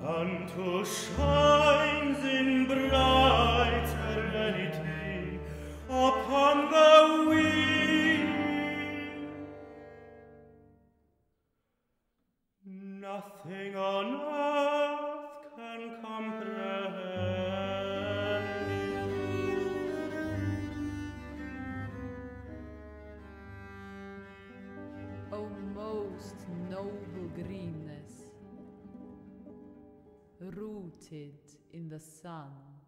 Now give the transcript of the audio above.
unto shines in bright serenity upon the wing. Nothing on earth can comprehend it. O most noble greenness, rooted in the sun,